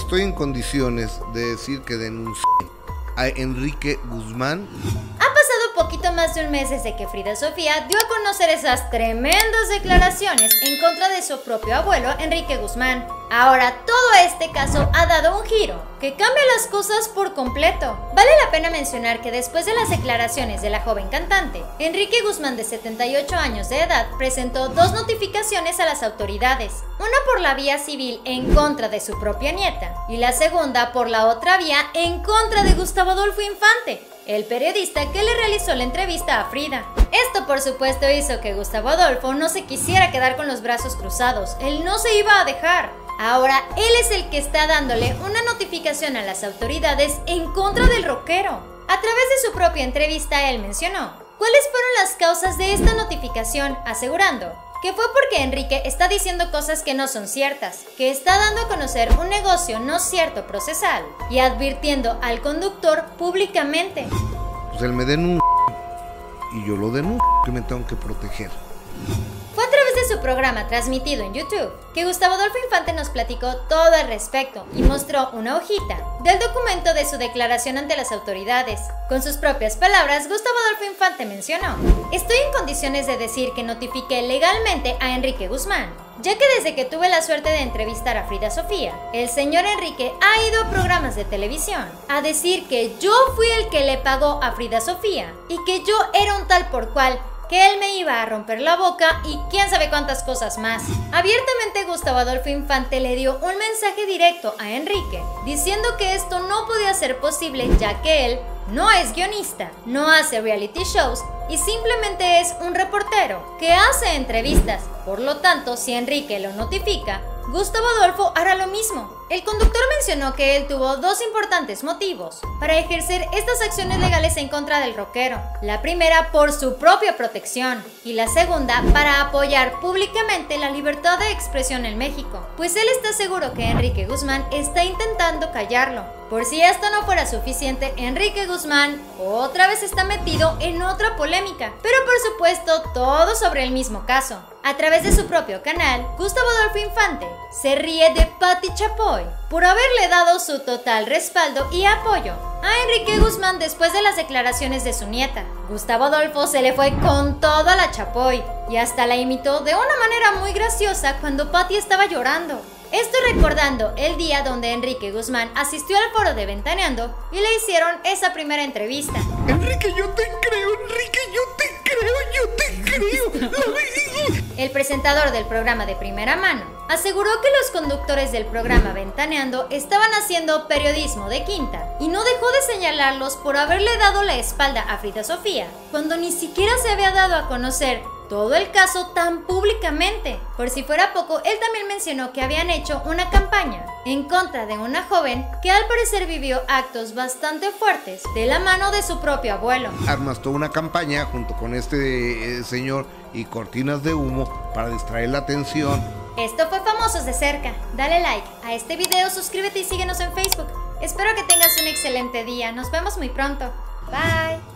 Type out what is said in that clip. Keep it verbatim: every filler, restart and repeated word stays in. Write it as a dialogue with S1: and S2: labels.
S1: estoy en condiciones de decir que denuncié a Enrique Guzmán.
S2: Ha pasado poquito más de un mes desde que Frida Sofía dio a conocer esas tremendas declaraciones en contra de su propio abuelo, Enrique Guzmán. Ahora todo este caso ha dado un giro que cambia las cosas por completo. Vale la pena mencionar que después de las declaraciones de la joven cantante, Enrique Guzmán, de setenta y ocho años de edad, presentó dos notificaciones a las autoridades, una por la vía civil en contra de su propia nieta y la segunda por la otra vía en contra de Gustavo Adolfo Infante, el periodista que le realizó la entrevista a Frida. Esto por supuesto hizo que Gustavo Adolfo no se quisiera quedar con los brazos cruzados, él no se iba a dejar. Ahora él es el que está dándole una notificación a las autoridades en contra del rockero. A través de su propia entrevista él mencionó cuáles fueron las causas de esta notificación, asegurando que fue porque Enrique está diciendo cosas que no son ciertas, que está dando a conocer un negocio no cierto procesal y advirtiendo al conductor públicamente.
S1: Pues él me denuncia y yo lo denuncio, que me tengo que proteger.
S2: Fue a través de su programa transmitido en YouTube que Gustavo Adolfo Infante nos platicó todo al respecto y mostró una hojita del documento de su declaración ante las autoridades. Con sus propias palabras, Gustavo Adolfo Infante mencionó: estoy en condiciones de decir que notifiqué legalmente a Enrique Guzmán, ya que desde que tuve la suerte de entrevistar a Frida Sofía, el señor Enrique ha ido a programas de televisión a decir que yo fui el que le pagó a Frida Sofía y que yo era un tal por cual, que él me iba a romper la boca y quién sabe cuántas cosas más. Abiertamente Gustavo Adolfo Infante le dio un mensaje directo a Enrique, diciendo que esto no podía ser posible ya que él no es guionista, no hace reality shows y simplemente es un reportero que hace entrevistas. Por lo tanto, si Enrique lo notifica, Gustavo Adolfo hará lo mismo. El conductor mencionó que él tuvo dos importantes motivos para ejercer estas acciones legales en contra del rockero. La primera por su propia protección y la segunda para apoyar públicamente la libertad de expresión en México, pues él está seguro que Enrique Guzmán está intentando callarlo. Por si esto no fuera suficiente, Enrique Guzmán otra vez está metido en otra polémica, pero por supuesto todo sobre el mismo caso. A través de su propio canal, Gustavo Adolfo Infante se ríe de Pati Chapoy por haberle dado su total respaldo y apoyo a Enrique Guzmán después de las declaraciones de su nieta. Gustavo Adolfo se le fue con todo a la Chapoy y hasta la imitó de una manera muy graciosa cuando Pati estaba llorando. Esto recordando el día donde Enrique Guzmán asistió al foro de Ventaneando y le hicieron esa primera entrevista.
S1: Enrique, yo te creo, Enrique, yo te creo, yo te creo.
S2: El presentador del programa de Primera Mano aseguró que los conductores del programa Ventaneando estaban haciendo periodismo de quinta y no dejó de señalarlos por haberle dado la espalda a Frida Sofía, cuando ni siquiera se había dado a conocer todo el caso tan públicamente. Por si fuera poco, él también mencionó que habían hecho una campaña en contra de una joven que al parecer vivió actos bastante fuertes de la mano de su propio abuelo.
S1: Armas toda una campaña junto con este eh, señor y cortinas de humo para distraer la atención.
S2: Esto fue Famosos de Cerca. Dale like a este video, suscríbete y síguenos en Facebook. Espero que tengas un excelente día. Nos vemos muy pronto. Bye.